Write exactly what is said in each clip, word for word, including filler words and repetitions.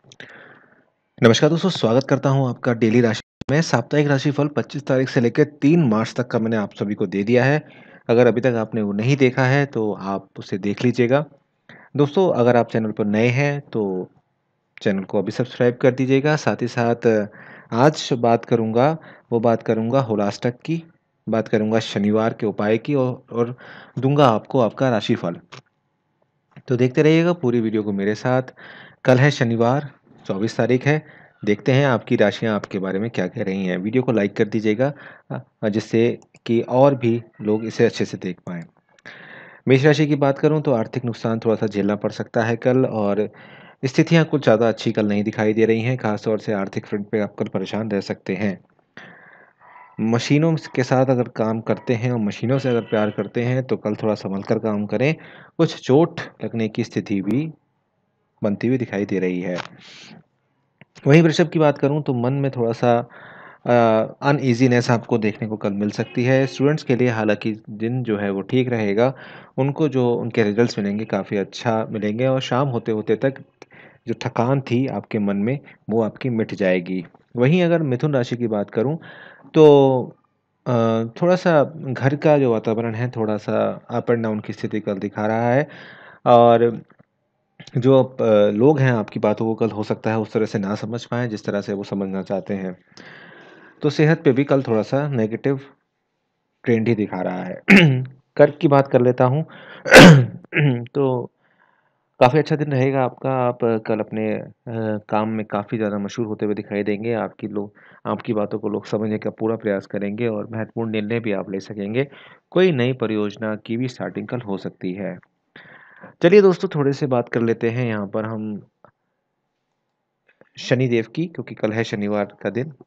नमस्कार दोस्तों, स्वागत करता हूँ आपका डेली राशि में। साप्ताहिक राशिफल पच्चीस तारीख से लेकर तीन मार्च तक का मैंने आप सभी को दे दिया है। अगर अभी तक आपने वो नहीं देखा है तो आप उसे देख लीजिएगा। दोस्तों, अगर आप चैनल पर नए हैं तो चैनल को अभी सब्सक्राइब कर दीजिएगा। साथ ही साथ आज बात करूँगा, वो बात करूँगा होलाष्टक की, बात करूँगा शनिवार के उपाय की और, और दूंगा आपको आपका राशिफल। तो देखते रहिएगा पूरी वीडियो को मेरे साथ। कल है शनिवार, चौबीस तारीख है। देखते हैं आपकी राशियाँ आपके बारे में क्या कह रही हैं। वीडियो को लाइक कर दीजिएगा अ, जिससे कि और भी लोग इसे अच्छे से देख पाएँ। मेष राशि की बात करूँ तो आर्थिक नुकसान थोड़ा-सा झेलना पड़ सकता है कल, और स्थितियाँ कुछ ज़्यादा अच्छी कल नहीं दिखाई दे रही हैं। ख़ास तौर से आर्थिक फ्रंट पे आप कल परेशान रह सकते हैं। मशीनों के साथ अगर काम करते हैं और मशीनों से अगर प्यार करते हैं तो कल थोड़ा सँभल कर काम करें। कुछ चोट लगने की स्थिति भी बनती हुई दिखाई दे रही है। वहीं वृषभ की बात करूँ तो मन में थोड़ा-सा अ, अनईज़ीनेस आपको देखने को कल मिल सकती है। स्टूडेंट्स के लिए हालाँकि दिन जो है वो ठीक रहेगा। उनको जो उनके रिज़ल्ट्स मिलेंगे काफ़ी अच्छा मिलेंगे, और शाम होते-होते तक जो थकान थी आपके मन में वो आपकी मिट जाएगी। वहीं अगर मिथुन राशि की बात करूँ तो अ, थोड़ा-सा घर का जो वातावरण है थोड़ा-सा अप एंड डाउन की स्थिति कल दिखा रहा है, और जो प लोग हैं आपकी बातों को कल हो सकता है उस तरह से ना समझ पाएँ जिस तरह से वो समझना चाहते हैं। तो सेहत पे भी कल थोड़ा-सा नेगेटिव ट्रेंड ही दिखा रहा है। कर्क की बात कर लेता हूँ। तो काफ़ी अच्छा दिन रहेगा आपका। आप कल अपने अ, काम में काफ़ी ज़्यादा मशहूर होते हुए दिखाई देंगे। आपकी लोग आपकी बातों को लोग समझने का पूरा प्रयास करेंगे और महत्वपूर्ण निर्णय भी आप ले सकेंगे। कोई नई परियोजना की भी स्टार्टिंग कल हो सकती है। चलिए दोस्तों, थोड़े से बात कर लेते हैं यहाँ पर हम शनिदेव की, क्योंकि कल है शनिवार का दिन।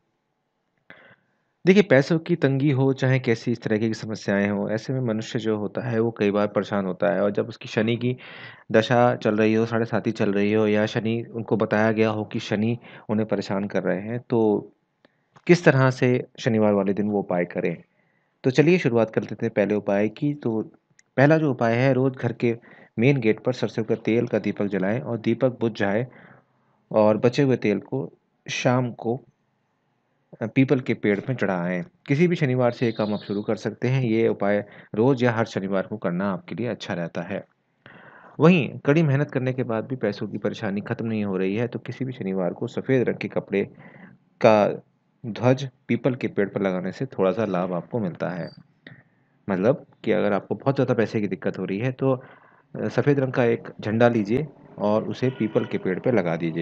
देखिए, पैसों की तंगी हो, चाहे कैसी इस तरीके की समस्याएँ हों, ऐसे में मनुष्य जो होता है वो कई बार परेशान होता है, और जब उसकी शनि की दशा चल रही हो, साढ़े साती चल रही हो, या शनि उनको बताया गया हो कि शनि उन्हें परेशान कर रहे हैं, तो किस तरह से शनिवार वाले दिन वो उपाय करें? तो चलिए शुरुआत कर लेते हैं पहले उपाय की। तो पहला जो उपाय है, रोज़ घर के मेन गेट पर सरसों का तेल का दीपक जलाएँ और दीपक बुझ जाए और बचे हुए तेल को शाम को अ, पीपल के पेड़ में चढ़ाएँ। किसी भी शनिवार से ये काम आप शुरू कर सकते हैं। ये उपाय रोज़ या हर शनिवार को करना आपके लिए अच्छा रहता है। वहीं कड़ी मेहनत करने के बाद भी पैसों की परेशानी खत्म नहीं हो रही है, तो किसी भी शनिवार को सफ़ेद रंग के कपड़े का ध्वज पीपल के पेड़ पर लगाने से थोड़ा-सा लाभ आपको मिलता है। मतलब कि अगर आपको बहुत ज़्यादा पैसे की दिक्कत हो रही है तो अ, सफ़ेद रंग का एक झंडा लीजिए और उसे पीपल के पेड़ पे लगा दीजिए।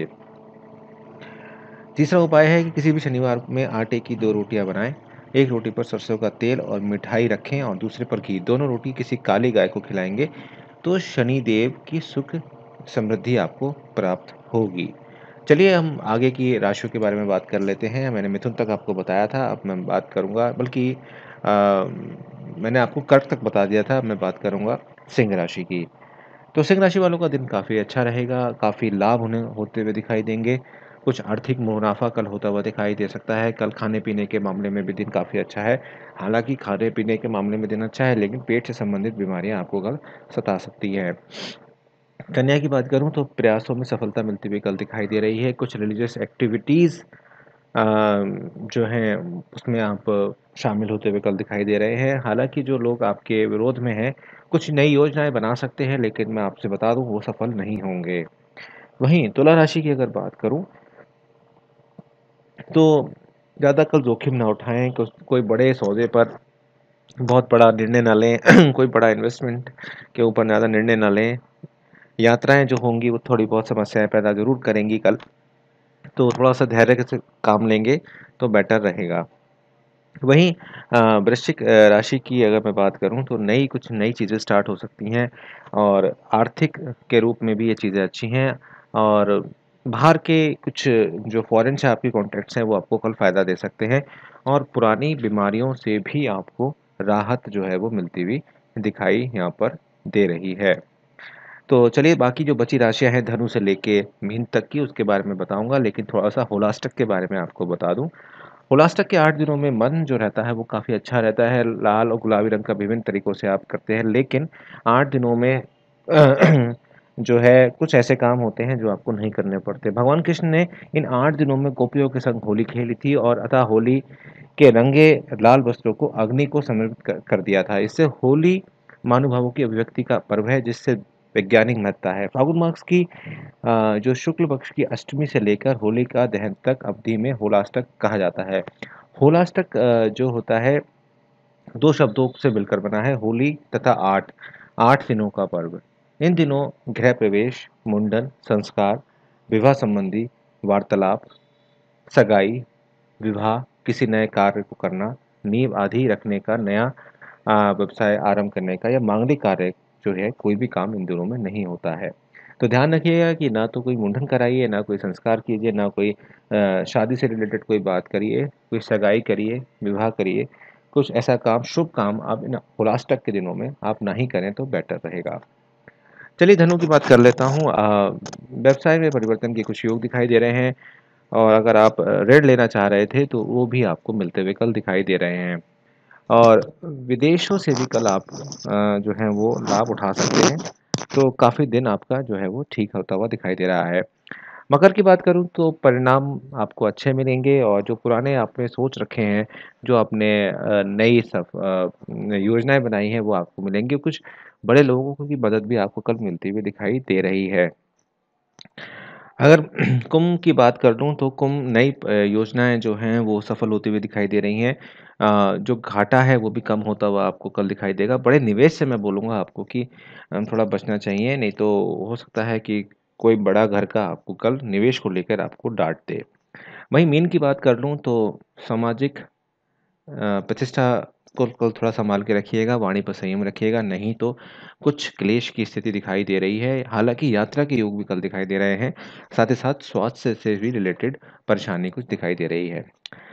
तीसरा उपाय है कि किसी भी शनिवार में आटे की दो रोटियां बनाएं। एक रोटी पर सरसों का तेल और मिठाई रखें और दूसरे पर घी। दोनों रोटी किसी काली गाय को खिलाएंगे तो शनि देव की सुख समृद्धि आपको प्राप्त होगी। चलिए हम आगे की राशियों के बारे में बात कर लेते हैं। मैंने मिथुन तक आपको बताया था, अब मैं बात करूंगा, बल्कि अ, मैंने आपको कर्क तक बता दिया था, अब मैं बात करूंगा सिंह राशि की। तो सिंह राशि वालों का दिन काफ़ी अच्छा रहेगा, काफ़ी लाभ उन्हें होते हुए दिखाई देंगे। कुछ आर्थिक मुनाफ़ा कल होता हुआ दिखाई दे सकता है। कल खाने-पीने के मामले में भी दिन काफ़ी अच्छा है। हालाँकि खाने-पीने के मामले में दिन अच्छा है, लेकिन पेट से संबंधित बीमारियाँ आपको कल सता सकती हैं। कन्या की बात करूँ तो प्रयासों में सफलता मिलती हुई कल दिखाई दे रही है। कुछ रिलीजियस एक्टिविटीज़ अ, जो हैं उसमें आप शामिल होते हुए कल दिखाई दे रहे हैं। हालाँकि जो लोग आपके विरोध में हैं, कुछ नई योजनाएँ बना सकते हैं, लेकिन मैं आपसे बता दूँ वो सफल नहीं होंगे। वहीं तुला राशि की अगर बात करूँ तो ज़्यादा कल जोखिम ना उठाएँ, कुछ कोई बड़े सौदे पर बहुत बड़ा निर्णय ना लें। कोई बड़ा इन्वेस्टमेंट के ऊपर ज़्यादा निर्णय ना लें। यात्राएँ जो होंगी वो थोड़ी बहुत समस्याएँ पैदा ज़रूर करेंगी कल, तो थोड़ा-सा धैर्य से काम लेंगे तो बेटर रहेगा। वहीं अ, वृश्चिक अ, राशि की अगर मैं बात करूँ तो नई कुछ नई चीज़ें स्टार्ट हो सकती हैं, और आर्थिक के रूप में भी ये चीज़ें अच्छी हैं, और बाहर के कुछ जो फ़ॉरेन से आपके कॉन्टैक्ट्स हैं वो आपको कल फ़ायदा दे सकते हैं, और पुरानी बीमारियों से भी आपको राहत जो है वो मिलती हुई दिखाई यहाँ पर दे रही है। तो चलिए बाकी जो बची राशियाँ हैं धनु से लेके मीन तक की उसके बारे में बताऊँगा, लेकिन थोड़ा-सा होलाष्टक के बारे में आपको बता दूँ। होलाष्टक के आठ दिनों में मन जो रहता है वो काफ़ी अच्छा रहता है। लाल और गुलाबी रंग का विभिन्न तरीकों से आप करते हैं, लेकिन आठ दिनों में जो है कुछ ऐसे काम होते हैं जो आपको नहीं करने पड़ते। भगवान कृष्ण ने इन आठ दिनों में गोपियों के संग होली खेली थी और अतः होली के रंगे लाल वस्त्रों को अग्नि को समर्पित कर कर दिया था। इससे होली महानुभावों की अभिव्यक्ति का पर्व है जिससे वैज्ञानिक महत्ता है। फाल्गुन मास की अ, जो शुक्ल पक्ष की अष्टमी से लेकर होलिका दहन तक अवधि में होलाष्टक कहा जाता है। होलाष्टक अ, जो होता है दो शब्दों से मिलकर बना है, होली तथा आठ, आठ दिनों का पर्व। इन दिनों गृह प्रवेश, मुंडन, संस्कार, विवाह संबंधी वार्तालाप, सगाई, विवाह, किसी नए कार्य को करना, नींव आदि रखने का, नया अ, व्यवसाय आरंभ करने का या मांगलिक कार्य जो है कोई भी काम इन दिनों में नहीं होता है। तो ध्यान रखिएगा कि ना तो कोई मुंडन कराइए, ना कोई संस्कार कीजिए, ना कोई अ, शादी से रिलेटेड कोई बात करिए, कोई सगाई करिए, विवाह करिए। कुछ ऐसा काम, शुभ काम आप इन होलाष्टक के दिनों में आप ना ही करें तो बेटर रहेगा। चलिए धनु की बात कर लेता हूँ। अ, व्यवसाय में परिवर्तन के कुछ योग दिखाई दे रहे हैं और अगर आप अ, ऋण लेना चाह रहे थे तो वो भी आपको मिलते हुए कल दिखाई दे रहे हैं। और विदेशों से भी कल आप अ, जो है वो लाभ उठा सकते हैं। तो काफ़ी दिन आपका जो है वो ठीक होता हुआ दिखाई दे रहा है। मकर की बात करूँ तो परिणाम आपको अच्छे मिलेंगे और जो पुराने आपने सोच रखे हैं, जो आपने अ, नई सफ अ, योजनाएँ बनाई हैं वो आपको मिलेंगी। कुछ बड़े लोगों की मदद भी आपको कल मिलती हुई दिखाई दे रही है। अगर कुंभ की बात कर लूँ तो कुंभ नई अ, योजनाएँ जो हैं वो सफल होती हुई दिखाई दे रही हैं। अ, जो घाटा है वो भी कम होता हुआ आपको कल दिखाई देगा। बड़े निवेश से मैं बोलूँगा आपको कि अ, थोड़ा बचना चाहिए, नहीं तो हो सकता है कि कोई बड़ा घर का आपको कल निवेश को लेकर आपको डाँट दे। वहीं मीन की बात कर लूँ तो सामाजिक अ, प्रतिष्ठा को को थोड़ा सँभाल के रखिएगा, वाणी पर संयम रखिएगा, नहीं तो कुछ क्लेश की स्थिति दिखाई दे रही है। हालाँकि यात्रा के योग भी कल दिखाई दे रहे हैं, साथ ही साथ स्वास्थ्य से भी रिलेटेड परेशानी कुछ दिखाई दे रही है।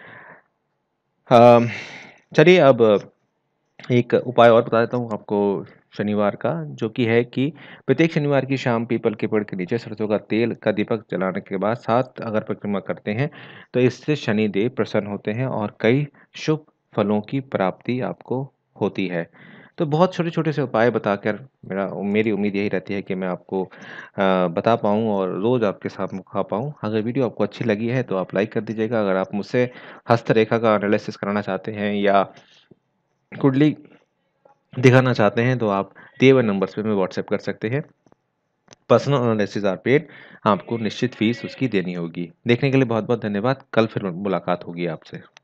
अम, चलिए अब एक उपाय और बता देता हूँ आपको शनिवार का, जो कि है कि प्रत्येक शनिवार की शाम पीपल के पेड़ के नीचे सरसों का तेल का दीपक जलाने के बाद सात अगर परिक्रमा करते हैं, तो इससे शनिदेव प्रसन्न होते हैं और कई शुभ फलों की प्राप्ति आपको होती है। तो बहुत छोटे-छोटे से उपाय बताकर मेरा मेरी उम्मीद यही रहती है कि मैं आपको अ, बता पाऊँ और रोज़ आपके साथ में खा पाऊँ। अगर वीडियो आपको अच्छी लगी है तो आप लाइक कर दीजिएगा। अगर आप मुझसे हस्तरेखा का एनालिसिस कराना चाहते हैं या कुंडली दिखाना चाहते हैं तो आप दिए हुए नंबर्स पे हमें व्हाट्सएप कर सकते हैं। पर्सनल एनालिसिस आर पेड, आपको निश्चित फ़ीस उसकी देनी होगी। देखने के लिए बहुत-बहुत धन्यवाद। कल फिर मुलाकात होगी आपसे।